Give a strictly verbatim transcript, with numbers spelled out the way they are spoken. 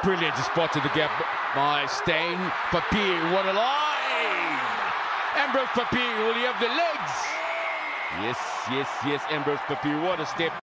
brilliant spot to the gap by Stain. Papier, what a line! Embrose Papier, will he have the legs? Yes, yes, yes, Embrose Papier, what a step.